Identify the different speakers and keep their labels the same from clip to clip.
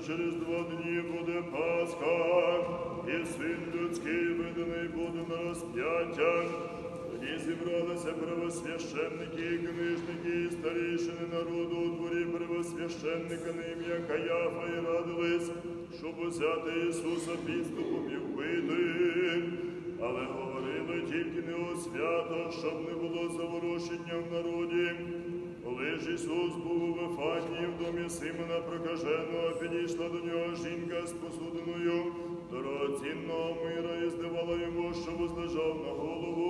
Speaker 1: через 2 дні буде Пасха, і Син людський виданий буде на розп'яття. Тоді зібралися первосвященники і книжники, і старішини народу у дворі первосвященника на ім'я Каяфа, і радились, щоб взяти Ісуса підступом і вбити. Але говорили тільки не у свято, щоб не було заворушення в народі. Коли ж Ісус був у Вифанії в домі Симона Прокаженого, підійшла до нього жінка з посудиною дорогоцінного мира і здавала йому, що возлежав на голову.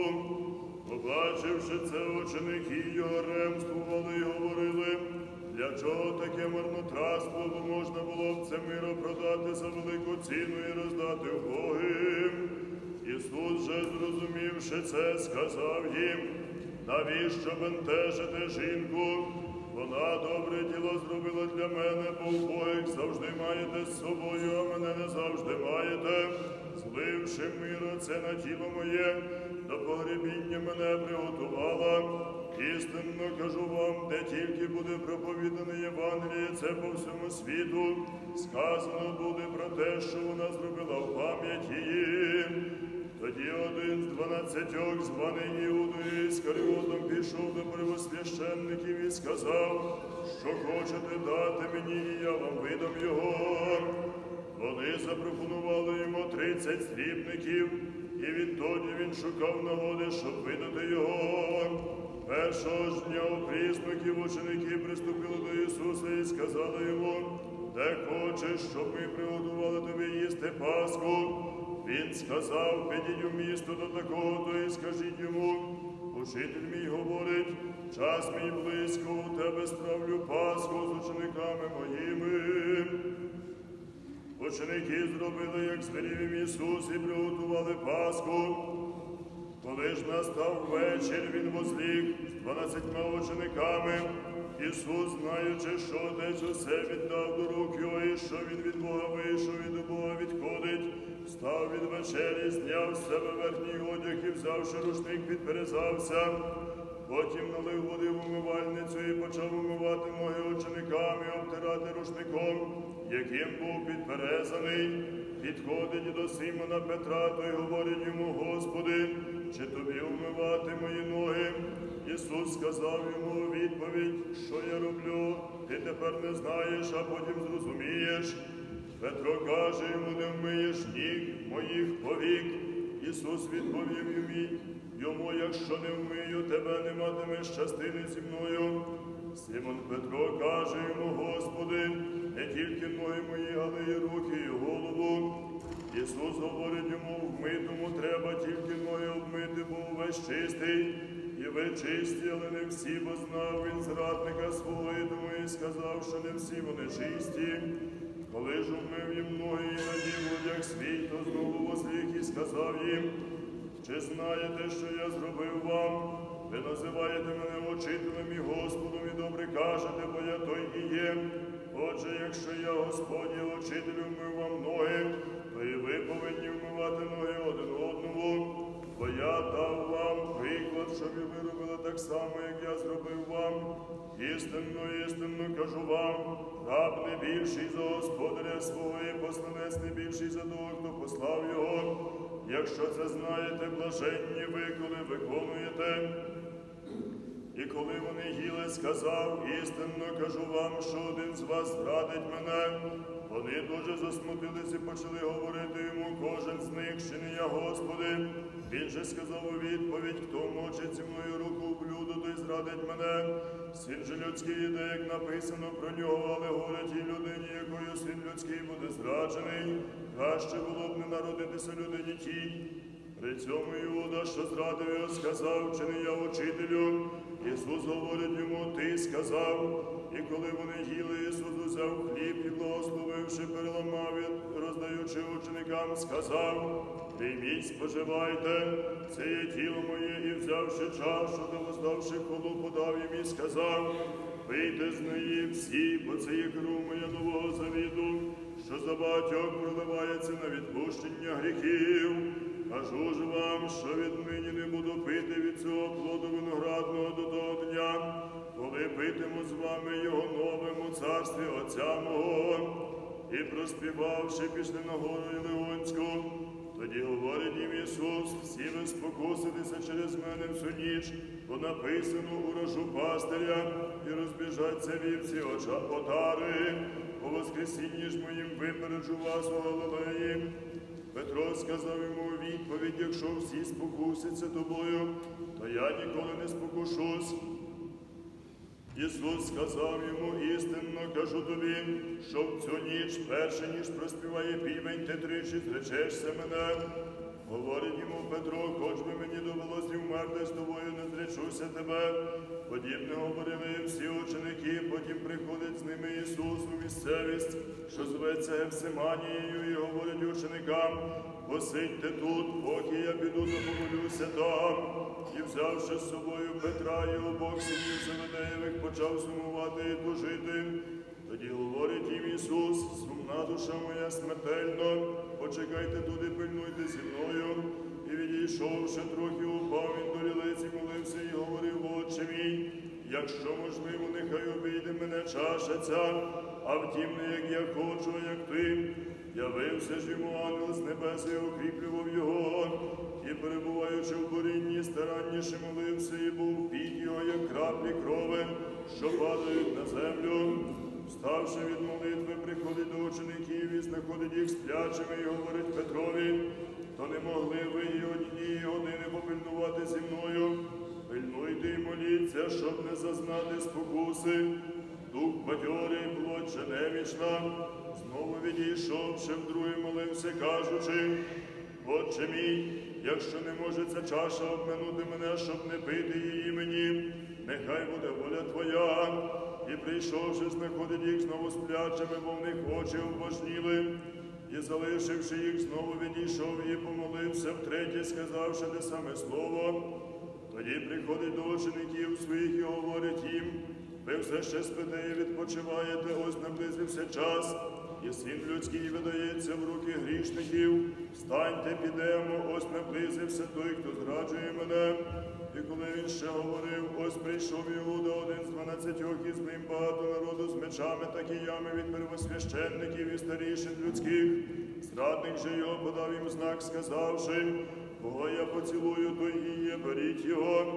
Speaker 1: Побачивши це, ученики його ремствували і говорили, для чого таке марнотратство, бо можна було б це миро продати за велику ціну і роздати убогим. Ісус же, зрозумівши це, сказав їм, навіщо бентежите жінку? Вона добре діло зробила для мене, бо убогих завжди маєте з собою, а мене не завжди маєте. Зливши миро це на тіло моє, до погребіння мене приготувала. Істинно кажу вам, де тільки буде проповідане Євангеліє, це по всьому світу, сказано буде про те, що вона зробила в пам'ять її. Тоді один з 12, званий Іудою Іскаріотом, пішов до первосвященників і сказав, що хочете дати мені, і я вам видам його. Вони запропонували йому 30 срібників, і відтоді він шукав нагоди, щоб видати його. Першого ж дня у прісноків ученики приступили до Ісуса і сказали йому, де хочеш, щоб ми приготували тобі їсти Пасху? Він сказав, підіть у місто до такого-то і скажіть йому, учитель мій говорить, час мій близько, у тебе справлю Пасху з учениками моїми. Ученики зробили, як звелів їм Ісус, і приготували Пасху. Коли ж настав вечір, він возліг з 12 учениками. Ісус, знаючи, що Отець усе віддав до рук його, і що він від Бога вийшов і до Бога відходить, встав від вечері, зняв з себе верхній одяг і, взявши рушник, підперезався. Потім налив води в умивальницю і почав умивати ноги ученикам і обтирати рушником, яким був підперезаний. Підходить до Симона Петра, той говорить йому, Господи, чи тобі умивати мої ноги? Ісус сказав йому у відповідь, що я роблю, ти тепер не знаєш, а потім зрозумієш. Петро каже йому, не вмиєш ніг моїх повік. Ісус відповів йому, якщо не вмию, тебе не матимеш частини зі мною. Симон Петро каже йому, Господи, не тільки ноги мої, але й руки, і голову. Ісус говорить йому, вмитому треба тільки ноги обмити, бо увесь чистий. І ви чисті, але не всі, бо знав він зрадника свого, і тому і сказав, що не всі вони чисті. Коли ж умив їм ноги і надів одяг свій, то знову возліг і сказав їм, чи знаєте, що я зробив вам? Ви називаєте мене учителем і Господом, і добре кажете, бо я той і є. Отже, якщо я, Господь, є учителю, вмив вам ноги, то і ви повинні вмивати ноги один одному. Бо я дав вам приклад, щоб і ви робили так само, як я зробив вам. Істинно, істинно кажу вам, раб не більший за господаря свого, і посланець не більший за того, хто послав його. Якщо це знаєте, блаженні ви, коли виконуєте. І коли вони їли, сказав, істинно кажу вам, що один з вас зрадить мене. Вони дуже засмутились і почали говорити йому, кожен з них, чи не я, Господи. Він же сказав у відповідь, хто мочить зі мною руку в блюдо, той зрадить мене. Син же людський іде, як написано про нього, але горе тій людині, якою син людський буде зраджений. Краще було б не народитися людині тій. При цьому Іуда, що зрадив його, сказав, чи не я учителю? Ісус говорить йому, ти сказав. І коли вони їли, Ісус взяв хліб і, благословивши, переламав і, роздаючи ученикам, сказав, прийміть, споживайте, це є тіло моє, і взявши чашу, та воздавши хвалу, подав їм і сказав, пийте з неї всі, бо це є кров моя нового завіту, що за багатьох проливається на відпущення гріхів. Кажу ж вам, що віднині не буду пити від цього плоду виноградного до того дня, коли питиму з вами його новим у царстві Отця мого. і проспівавши, пішли на гору Ілеонську. Тоді говорить їм Ісус: всі ви спокуситеся через мене всю ніч, бо написано: урожу пастиря, і розбіжаться вівці отари. По воскресінні ж моїм випереджу вас у Галилеї. Петро сказав йому у відповідь: якщо всі спокусяться тобою, то я ніколи не спокушусь. Ісус сказав йому: істинно кажу тобі, що в цю ніч, перше ніж проспіває півень, ти тричі зречешся мене. Говорить йому Петро: хоч би мені довелося і вмерти з тобою, не зречуся тебе. Подібне говорили всі ученики. Потім приходить з ними Ісус у місцевість, що зветься Гефсиманією, і говорить ученикам: посидьте тут, поки я піду та помолюся там. І взявши з собою Петра і обох синів Зеведеєвих, почав сумувати і тужити. Тоді говорить їм Ісус: сумна душа моя смертельно, почекайте тут і пильнуйте зі мною. І відійшовши трохи, упав він до лілиць і молився, і говорив: Отче мій, якщо можливо, нехай обійде мене чаша ця, а втім не як я хочу, а як ти. Явився ж йому ангел з небес і укріплював його, і, перебуваючи в борінні, старанніше молився, і був під його, як краплі крови, що падають на землю. Вставши від молитви, приходить до учеників і знаходить їх сплячими, і говорить Петрові: то не могли ви і однієї години попильнувати зі мною? Пильнуйте і моліться, щоб не зазнати спокуси. Дух бадьорий, плоть же немічна. Знову відійшовши, вдруге молився, кажучи: Отче мій, якщо не може ця чаша обминути мене, щоб не пити її мені, нехай буде воля Твоя. І прийшовши, знаходить їх знову сплячими, бо в них очі обважніли. І, залишивши їх, знову відійшов і помолився втретє, сказавши те саме слово. Тоді приходить до учеників своїх і говорить їм: ви все ще спите і відпочиваєте, ось наблизився час, і Син людський видається в руки грішників. Встаньте, підемо, ось наблизився той, хто зраджує мене. І коли він ще говорив, ось прийшов Іуда, один з 12, і з ним багато народу з мечами та киями від первосвященників і старішин людських. Зрадник же його подав їм знак, сказавши: кого я поцілую, той і є, беріть його.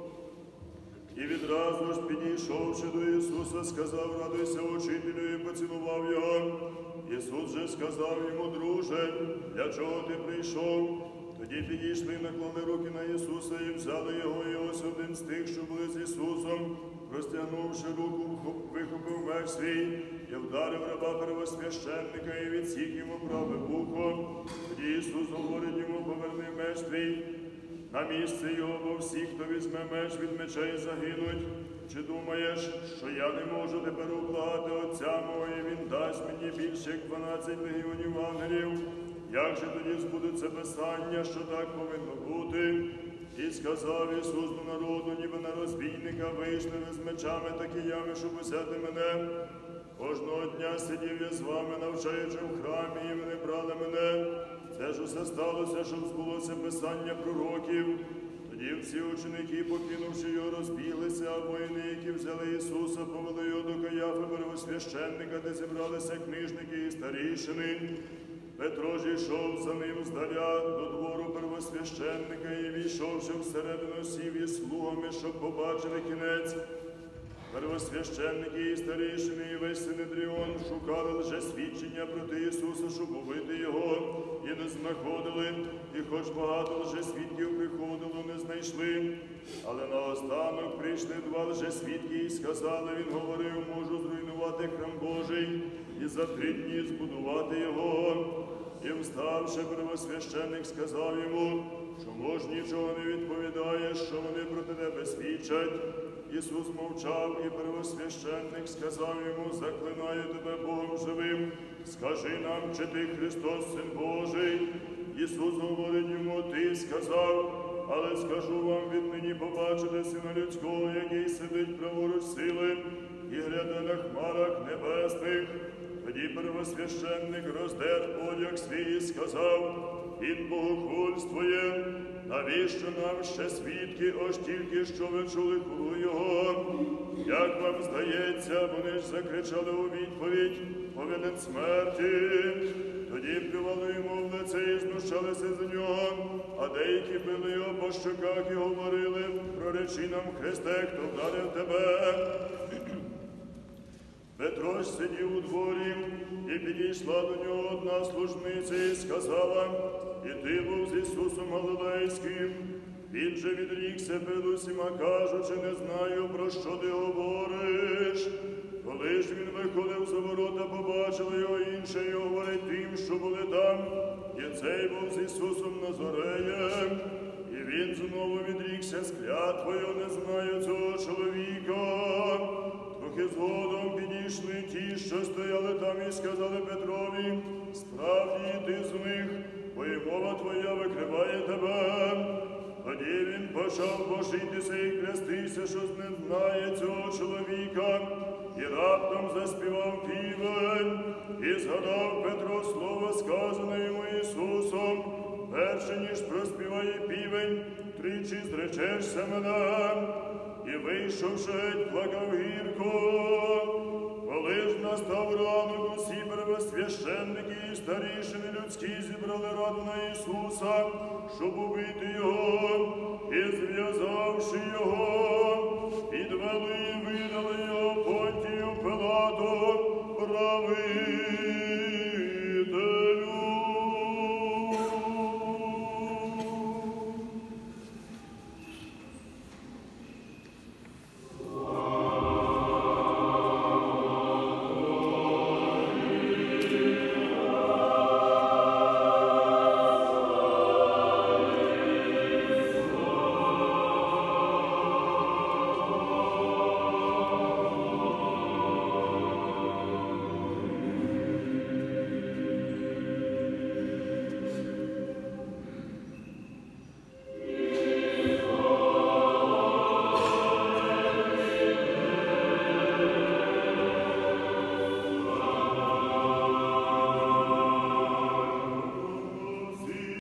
Speaker 1: І відразу ж, підійшовши до Ісуса, сказав: радуйся, учителю, і поцілував його. Ісус же сказав йому: друже, для чого ти прийшов? Тоді підійшли, наклали руки на Ісуса і взяли його, і ось один з тих, що були з Ісусом, простягнувши руку, вихопив меч свій і вдарив раба первосвященника і відсік йому праве вухо. Тоді Ісус говорить йому: поверни меч твій на місце його, бо всі, хто візьме меч, від мечей загинуть. Чи думаєш, що я не можу тепер ублагати Отця мого, і Він дасть мені більше, як 12 легіонів ангелів? Як же тоді збудеться Писання, що так повинно бути? І сказав Ісус до народу, ніби на розбійника: вийшли ви з мечами та киями, щоб узяти мене. Кожного дня сидів я з вами, навчаючи в храмі, і ви не брали мене. Це ж усе сталося, щоб збулося Писання пророків. Тоді всі ученики, покинувши його, розбіглися, а воїни, які взяли Ісуса, повели його до Каяфи первосвященника, де зібралися книжники і старішини. Петро ж йшов за ним здаля до двору первосвященника, і, війшовши всередину, сів із слугами, щоб побачили кінець. Первосвященники і старішини, і весь Синедріон шукали лише свідчення проти Ісуса, щоб убити його, і не знаходили, і хоч багато лжесвідків приходило, не знайшли. Але наостанок прийшли 2 лжесвідки і сказали: він говорив: можу зруйнувати храм Божий і за 3 дні збудувати його. І вставши, первосвященник сказав йому: чому ж нічого не відповідаєш, що вони проти тебе свідчать? Ісус мовчав, і первосвященник сказав йому: заклинаю тебе Богом живим, скажи нам, чи ти Христос, Син Божий? Ісус говорить йому: ти сказав, але скажу вам, віднині побачите Сина Людського, який сидить праворуч сили і гряде на хмарах небесних. Тоді первосвященник роздер одяг свій і сказав: він богохульствує. Навіщо нам ще свідки, ось тільки що ви чули хулу його? Як Як вам здається, вони ж закричали у відповідь: повинен смерті. Тоді плювали йому в лице і знущалися з нього, а деякі били його по щоках і говорили: проречи нам, Христе, хто вдарив тебе. Петро ж сидів у дворі, і підійшла до нього одна служниця і сказала: і ти був з Ісусом Галилейським. Він же відрікся перед усіма, кажучи: не знаю, про що ти говориш. Коли ж він виходив за ворота, побачили його інші і говорять тим, що були там: і цей був з Ісусом Назареєм. І він знову відрікся з клятвою: не знаю цього чоловіка. Трохи згодом підійшли ті, що стояли там, і сказали Петрові: справді ти з них, бо і мова твоя викриває тебе. Тоді він почав божитися і клястися, що не знає цього чоловіка, і раптом заспівав півень, і згадав Петро слово, сказане йому Ісусом: перше, ніж проспіває півень, тричі зречешся мене. І вийшовши геть, плакав гірко. Коли ж настав ранок, усі первосвященники і старішини людські зібрали раду на Ісуса, щоб убити його, і зв'язавши його, підвели і видали його Понтію Пилату правий.